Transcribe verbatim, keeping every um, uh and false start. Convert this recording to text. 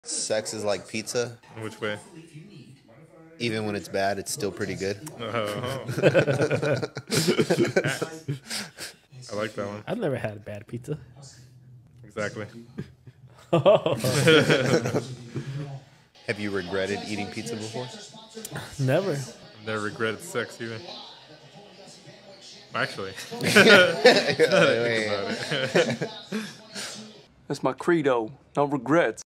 Sex is like pizza. In which way? Even when it's bad, it's still pretty good. Oh. I like that one. I've never had bad pizza. Exactly. Have you regretted eating pizza before? Never. Never regretted sex either. Actually. That's my credo. No regrets.